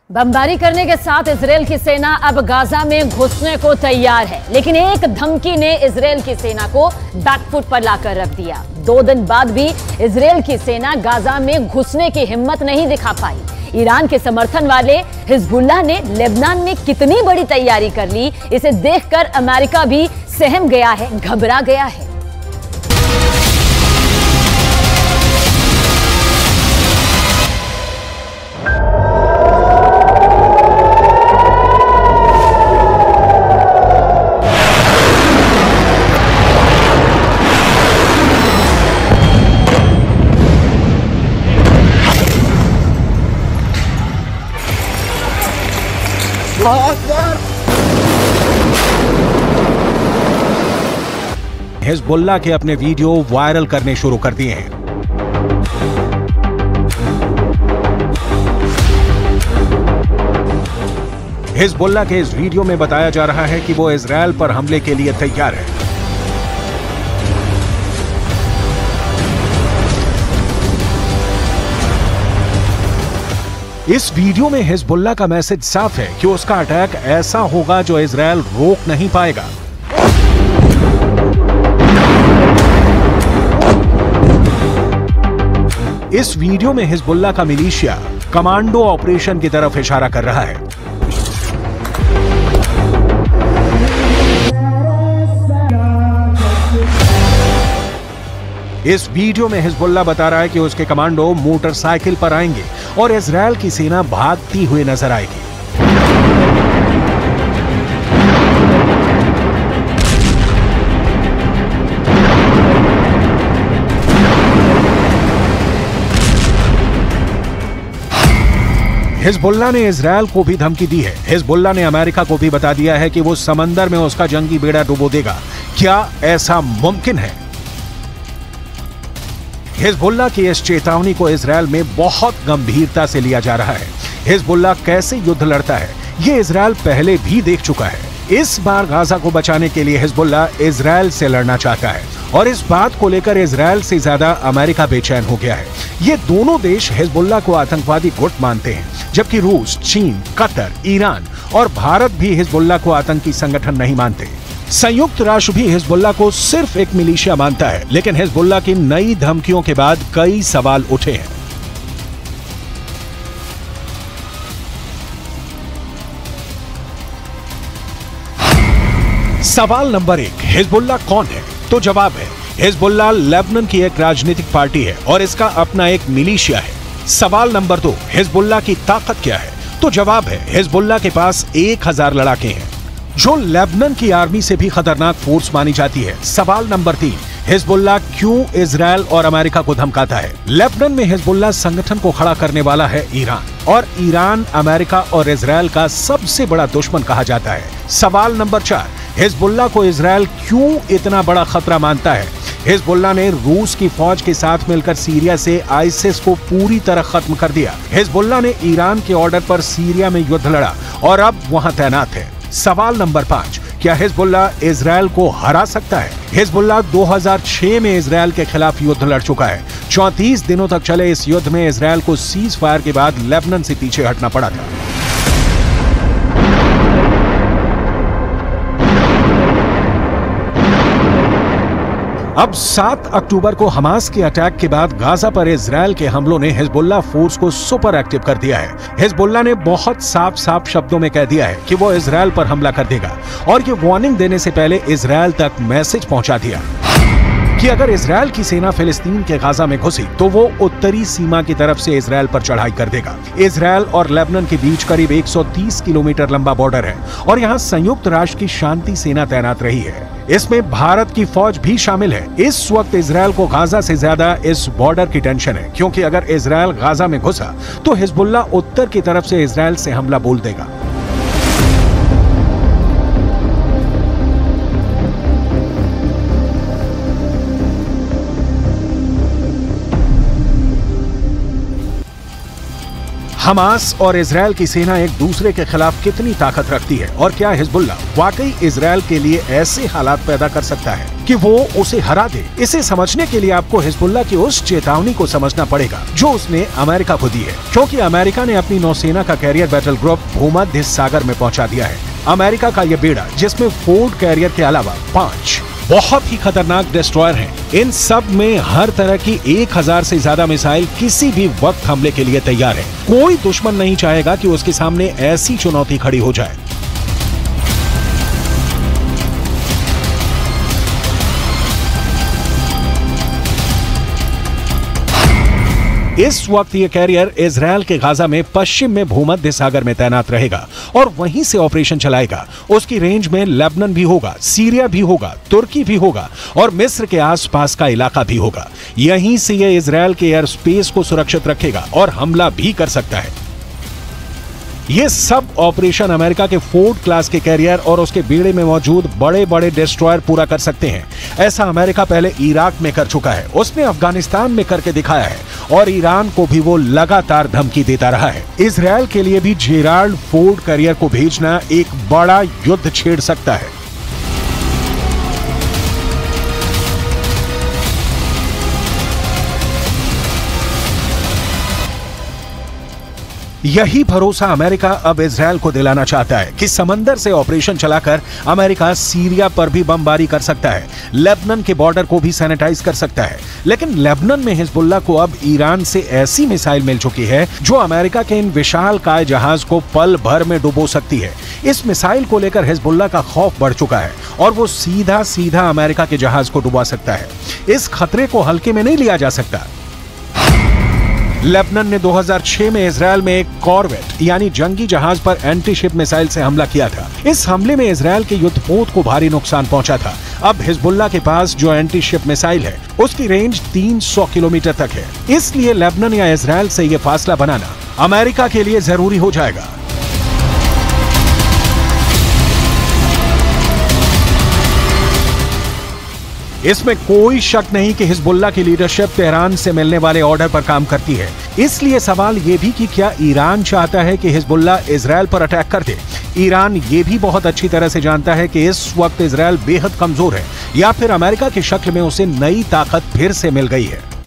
बमबारी करने के साथ इजरायल की सेना अब गाजा में घुसने को तैयार है, लेकिन एक धमकी ने इजरायल की सेना को बैकफुट पर लाकर रख दिया। 2 दिन बाद भी इजरायल की सेना गाजा में घुसने की हिम्मत नहीं दिखा पाई। ईरान के समर्थन वाले हिजबुल्लाह ने लेबनान में कितनी बड़ी तैयारी कर ली, इसे देखकर अमेरिका भी सहम गया है, घबरा गया है। हिजबुल्लाह के अपने वीडियो वायरल करने शुरू कर दिए हैं। हिजबुल्लाह के इस वीडियो में बताया जा रहा है कि वो इजरायल पर हमले के लिए तैयार है। इस वीडियो में हिजबुल्लाह का मैसेज साफ है कि उसका अटैक ऐसा होगा जो इजरायल रोक नहीं पाएगा। इस वीडियो में हिजबुल्लाह का मिलिशिया कमांडो ऑपरेशन की तरफ इशारा कर रहा है। इस वीडियो में हिजबुल्लाह बता रहा है कि उसके कमांडो मोटरसाइकिल पर आएंगे और इजरायल की सेना भागती हुई नजर आएगी। हिजबुल्लाह ने इजरायल को भी धमकी दी है। हिजबुल्लाह ने अमेरिका को भी बता दिया है कि वो समंदर में उसका जंगी बेड़ा डुबो देगा। क्या ऐसा मुमकिन है? हिजबुल्लाह की इस चेतावनी को इजरायल में बहुत गंभीरता से लिया जा रहा है। हिजबुल्लाह कैसे युद्ध लड़ता है, ये इजरायल पहले भी देख चुका है। इस बार गाजा को बचाने के लिए हिजबुल्लाह इजरायल से लड़ना चाहता है और इस बात को लेकर इजरायल से ज्यादा अमेरिका बेचैन हो गया है। ये दोनों देश हिजबुल्लाह को आतंकवादी गुट मानते हैं, जबकि रूस, चीन, कतर, ईरान और भारत भी हिजबुल्लाह को आतंकी संगठन नहीं मानते। संयुक्त राष्ट्र भी हिजबुल्लाह को सिर्फ एक मिलिशिया मानता है, लेकिन हिजबुल्लाह की नई धमकियों के बाद कई सवाल उठे हैं। सवाल नंबर 1, हिजबुल्लाह कौन है? तो जवाब है, हिजबुल्लाह लेबनान की एक राजनीतिक पार्टी है और इसका अपना एक मिलिशिया है। सवाल नंबर 2, हिजबुल्लाह की ताकत क्या है? तो जवाब है, हिजबुल्लाह के पास 1000 लड़ाके हैं, जो लेबनान की आर्मी से भी खतरनाक फोर्स मानी जाती है। सवाल नंबर 3, हिजबुल्लाह क्यों इजरायल और अमेरिका को धमकाता है? लेबनान में हिजबुल्लाह संगठन को खड़ा करने वाला है ईरान, और ईरान अमेरिका और इजरायल का सबसे बड़ा दुश्मन कहा जाता है। सवाल नंबर 4, हिजबुल्लाह को इजरायल क्यों इतना बड़ा खतरा मानता है? हिजबुल्लाह ने रूस की फौज के साथ मिलकर सीरिया से आईसिस को पूरी तरह खत्म कर दिया। हिजबुल्लाह ने ईरान के ऑर्डर पर सीरिया में युद्ध लड़ा और अब वहां तैनात है। सवाल नंबर 5, क्या हिजबुल्लाह इजरायल को हरा सकता है? हिजबुल्लाह 2006 में इजरायल के खिलाफ युद्ध लड़ चुका है। 34 दिनों तक चले इस युद्ध में इजरायल को सीज फायर के बाद लेबनान से पीछे हटना पड़ा था। अब 7 अक्टूबर को हमास के अटैक के बाद गाजा पर इजरायल के हमलों ने हिजबुल्लाह फोर्स को सुपर एक्टिव कर दिया है। हिजबुल्लाह ने बहुत साफ शब्दों में कह दिया है कि वो इजरायल पर हमला कर देगा, और ये वार्निंग देने से पहले इजरायल तक मैसेज पहुंचा दिया कि अगर इजरायल की सेना फिलिस्तीन के गाजा में घुसी तो वो उत्तरी सीमा की तरफ से इजरायल पर चढ़ाई कर देगा। इजरायल और लेबनान के बीच करीब 130 किलोमीटर लंबा बॉर्डर है और यहाँ संयुक्त राष्ट्र की शांति सेना तैनात रही है। इसमें भारत की फौज भी शामिल है। इस वक्त इजरायल को गाजा से ज्यादा इस बॉर्डर की टेंशन है, क्योंकि अगर इजरायल गाजा में घुसा तो हिजबुल्लाह उत्तर की तरफ से इजरायल से हमला बोल देगा। हमास और इजरायल की सेना एक दूसरे के खिलाफ कितनी ताकत रखती है और क्या हिजबुल्लाह वाकई इजरायल के लिए ऐसे हालात पैदा कर सकता है कि वो उसे हरा दे? इसे समझने के लिए आपको हिजबुल्लाह की उस चेतावनी को समझना पड़ेगा जो उसने अमेरिका को दी है, क्योंकि अमेरिका ने अपनी नौसेना का कैरियर बैटल ग्रुप भूमध्य सागर में पहुंचा दिया है। अमेरिका का यह बेड़ा, जिसमें फोर्ड कैरियर के अलावा 5 बहुत ही खतरनाक डिस्ट्रॉयर हैं, इन सब में हर तरह की 1000 से ज्यादा मिसाइल किसी भी वक्त हमले के लिए तैयार है। कोई दुश्मन नहीं चाहेगा कि उसके सामने ऐसी चुनौती खड़ी हो जाए। इस वक्त ये कैरियर इजरायल के गाजा में पश्चिम में भूमध्य सागर में तैनात रहेगा और वहीं से ऑपरेशन चलाएगा। उसकी रेंज में लेबनान भी होगा, सीरिया भी होगा, तुर्की भी होगा और मिस्र के आसपास का इलाका भी होगा। यहीं से ये इजरायल के एयर स्पेस को सुरक्षित रखेगा और हमला भी कर सकता है। ये सब ऑपरेशन अमेरिका के फोर्ड क्लास के कैरियर और उसके बेड़े में मौजूद बड़े बड़े डिस्ट्रॉयर पूरा कर सकते हैं। ऐसा अमेरिका पहले इराक में कर चुका है, उसने अफगानिस्तान में करके दिखाया है और ईरान को भी वो लगातार धमकी देता रहा है। इजरायल के लिए भी जेराल्ड फोर्ड कैरियर को भेजना एक बड़ा युद्ध छेड़ सकता है। यही भरोसा अमेरिका अब इजरायल को दिलाना चाहता है कि समंदर से ऑपरेशन चलाकर अमेरिका सीरिया पर भी बमबारी कर सकता है, लेबनान के बॉर्डर को भी सैनिटाइज कर सकता है। लेकिन लेबनान में हिजबुल्लाह को अब ईरान से ऐसी मिसाइल मिल चुकी है जो अमेरिका के इन विशालकाय जहाज को पल भर में डुबो सकती है। इस मिसाइल को लेकर हिजबुल्लाह का खौफ बढ़ चुका है और वो सीधा सीधा अमेरिका के जहाज को डुबा सकता है। इस खतरे को हल्के में नहीं लिया जा सकता। लेबनान ने 2006 में इजरायल में एक कॉर्वेट यानी जंगी जहाज पर एंटी शिप मिसाइल से हमला किया था। इस हमले में इजरायल के युद्धपोत को भारी नुकसान पहुंचा था। अब हिजबुल्लाह के पास जो एंटी शिप मिसाइल है उसकी रेंज 300 किलोमीटर तक है। इसलिए लेबनान या इजरायल से यह फासला बनाना अमेरिका के लिए जरूरी हो जाएगा। इसमें कोई शक नहीं कि हिजबुल्लाह की लीडरशिप तेहरान से मिलने वाले ऑर्डर पर काम करती है। इसलिए सवाल ये भी कि क्या ईरान चाहता है कि हिजबुल्लाह इजरायल पर अटैक कर दे? ईरान ये भी बहुत अच्छी तरह से जानता है कि इस वक्त इजरायल बेहद कमजोर है या फिर अमेरिका की शक्ल में उसे नई ताकत फिर से मिल गई है।